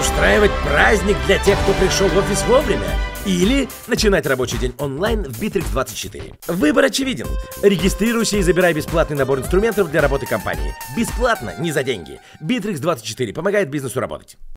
устраивать праздник для тех, кто пришел в офис вовремя. Или начинать рабочий день онлайн в Bittrex24. Выбор очевиден. Регистрируйся и забирай бесплатный набор инструментов для работы компании. Бесплатно, не за деньги. Bittrex24 помогает бизнесу работать.